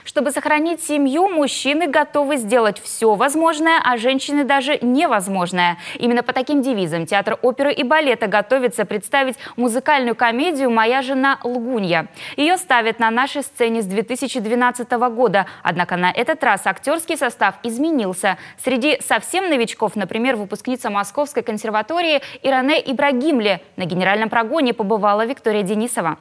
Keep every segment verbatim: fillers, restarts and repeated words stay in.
Чтобы сохранить семью, мужчины готовы сделать все возможное, а женщины даже невозможное. Именно по таким девизам театр оперы и балета готовится представить музыкальную комедию «Моя жена Лгунья». Ее ставят на нашей сцене с две тысячи двенадцатого года. Однако на этот раз актерский состав изменился. Среди совсем новичков, например, выпускница Московской консерватории Иране Ибрагимли. На генеральном прогоне побывала Виктория Денисова.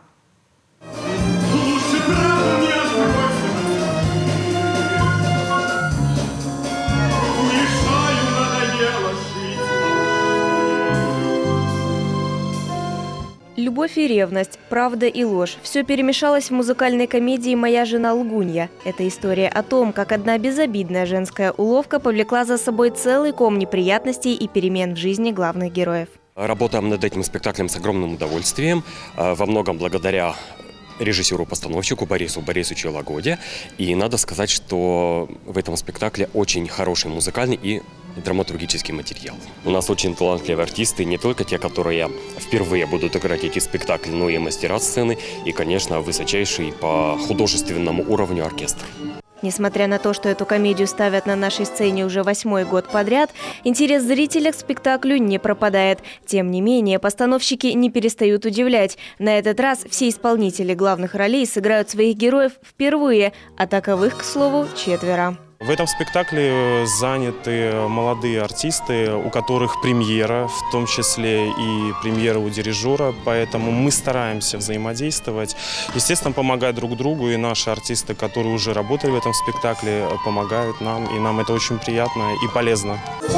Любовь и ревность, правда и ложь – все перемешалось в музыкальной комедии «Моя жена Лгунья». Это история о том, как одна безобидная женская уловка повлекла за собой целый ком неприятностей и перемен в жизни главных героев. Работаем над этим спектаклем с огромным удовольствием, во многом благодаря режиссеру-постановщику Борису Борисовичу Лагоде. И надо сказать, что в этом спектакле очень хороший музыкальный и драматургический материал. У нас очень талантливые артисты, не только те, которые впервые будут играть эти спектакли, но и мастера сцены, и, конечно, высочайший по художественному уровню оркестр. Несмотря на то, что эту комедию ставят на нашей сцене уже восьмой год подряд, интерес зрителя к спектаклю не пропадает. Тем не менее, постановщики не перестают удивлять. На этот раз все исполнители главных ролей сыграют своих героев впервые, а таковых, к слову, четверо. В этом спектакле заняты молодые артисты, у которых премьера, в том числе и премьера у дирижера, поэтому мы стараемся взаимодействовать. Естественно, помогать друг другу, и наши артисты, которые уже работали в этом спектакле, помогают нам, и нам это очень приятно и полезно.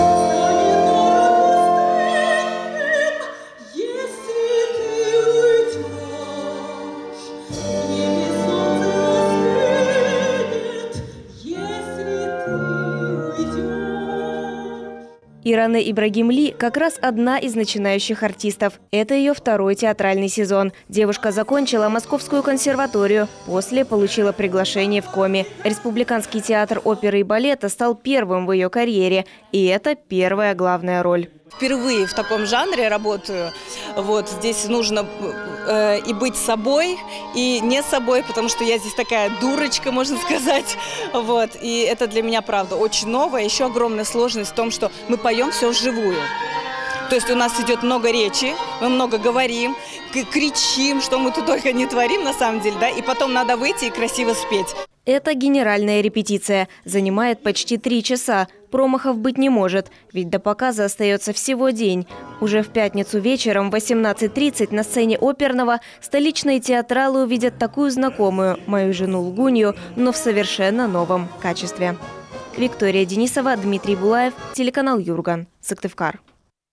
Иране Ибрагимли как раз одна из начинающих артистов. Это ее второй театральный сезон. Девушка закончила Московскую консерваторию. После получила приглашение в Коми. Республиканский театр оперы и балета стал первым в ее карьере. И это первая главная роль. Впервые в таком жанре работаю. Вот здесь нужно э, и быть собой, и не собой, потому что я здесь такая дурочка, можно сказать. Вот. И это для меня, правда, очень новое. Еще огромная сложность в том, что мы поем все вживую. То есть у нас идет много речи, мы много говорим, кричим, что мы тут только не творим на самом деле, да, и потом надо выйти и красиво спеть. Это генеральная репетиция. Занимает почти три часа. Промахов быть не может, ведь до показа остается всего день. Уже в пятницу вечером в восемнадцать тридцать на сцене оперного столичные театралы увидят такую знакомую «Мою жену Лгунью», но в совершенно новом качестве. Виктория Денисова, Дмитрий Булаев, телеканал Юрган, Сыктывкар.